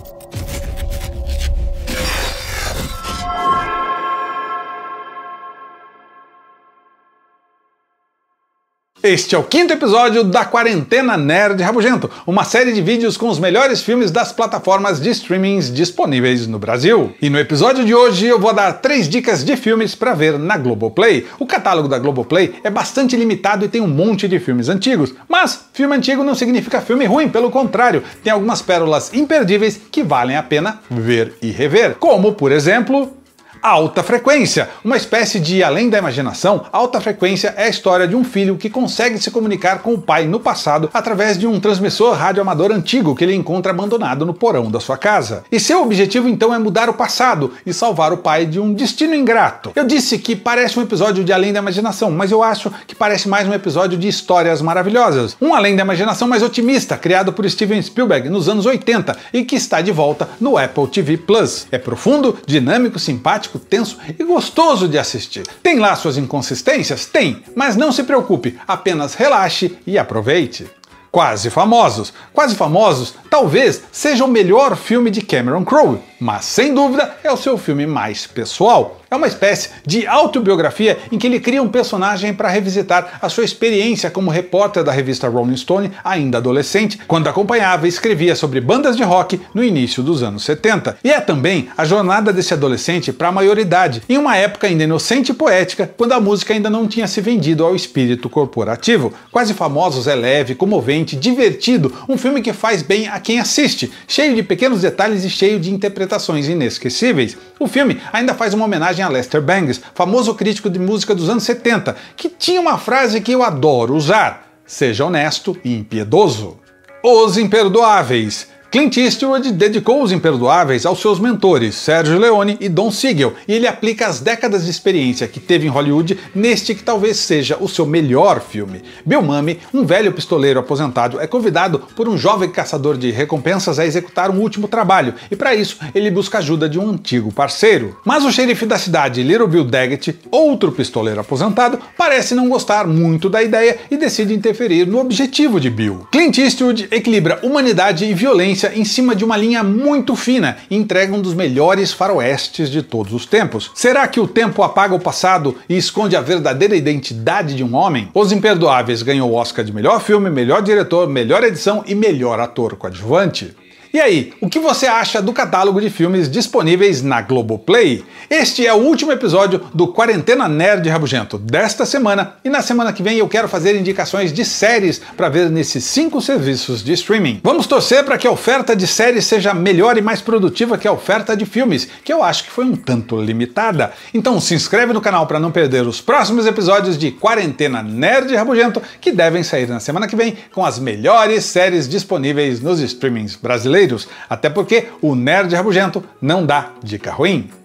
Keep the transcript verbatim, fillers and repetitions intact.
Este é o quinto episódio da Quarentena Nerd Rabugento, uma série de vídeos com os melhores filmes das plataformas de streamings disponíveis no Brasil. E no episódio de hoje eu vou dar três dicas de filmes para ver na Globoplay. O catálogo da Globoplay é bastante limitado e tem um monte de filmes antigos, mas filme antigo não significa filme ruim, pelo contrário, tem algumas pérolas imperdíveis que valem a pena ver e rever, como por exemplo... Alta Frequência, uma espécie de além da imaginação. Alta Frequência é a história de um filho que consegue se comunicar com o pai no passado através de um transmissor radioamador antigo que ele encontra abandonado no porão da sua casa. E seu objetivo então é mudar o passado e salvar o pai de um destino ingrato. Eu disse que parece um episódio de além da imaginação, mas eu acho que parece mais um episódio de histórias maravilhosas. Um além da imaginação mais otimista, criado por Steven Spielberg nos anos oitenta e que está de volta no Apple T V Plus. É profundo, dinâmico, simpático, tenso e gostoso de assistir. Tem lá suas inconsistências? Tem, mas não se preocupe, apenas relaxe e aproveite. Quase Famosos. Quase Famosos talvez seja o melhor filme de Cameron Crowe, mas sem dúvida é o seu filme mais pessoal. É uma espécie de autobiografia em que ele cria um personagem para revisitar a sua experiência como repórter da revista Rolling Stone, ainda adolescente, quando acompanhava e escrevia sobre bandas de rock no início dos anos setenta. E é também a jornada desse adolescente para a maioridade, em uma época ainda inocente e poética, quando a música ainda não tinha se vendido ao espírito corporativo. Quase Famosos é leve, comovente, divertido, um filme que faz bem a quem assiste, cheio de pequenos detalhes e cheio de interpretações inesquecíveis. O filme ainda faz uma homenagem a Lester Bangs, famoso crítico de música dos anos setenta, que tinha uma frase que eu adoro usar: seja honesto e impiedoso. Os Imperdoáveis. Clint Eastwood dedicou Os Imperdoáveis aos seus mentores, Sergio Leone e Don Siegel, e ele aplica as décadas de experiência que teve em Hollywood neste que talvez seja o seu melhor filme. Bill Mumy, um velho pistoleiro aposentado, é convidado por um jovem caçador de recompensas a executar um último trabalho, e para isso ele busca a ajuda de um antigo parceiro. Mas o xerife da cidade, Little Bill Daggett, outro pistoleiro aposentado, parece não gostar muito da ideia e decide interferir no objetivo de Bill. Clint Eastwood equilibra humanidade e violência em cima de uma linha muito fina e entrega um dos melhores faroestes de todos os tempos. Será que o tempo apaga o passado e esconde a verdadeira identidade de um homem? Os Imperdoáveis ganhou o Oscar de melhor filme, melhor diretor, melhor edição e melhor ator coadjuvante. E aí, o que você acha do catálogo de filmes disponíveis na Globoplay? Este é o último episódio do Quarentena Nerd Rabugento desta semana, e na semana que vem eu quero fazer indicações de séries para ver nesses cinco serviços de streaming. Vamos torcer para que a oferta de séries seja melhor e mais produtiva que a oferta de filmes, que eu acho que foi um tanto limitada. Então se inscreve no canal para não perder os próximos episódios de Quarentena Nerd Rabugento, que devem sair na semana que vem com as melhores séries disponíveis nos streamings brasileiros. Até porque o Nerd Rabugento não dá dica ruim.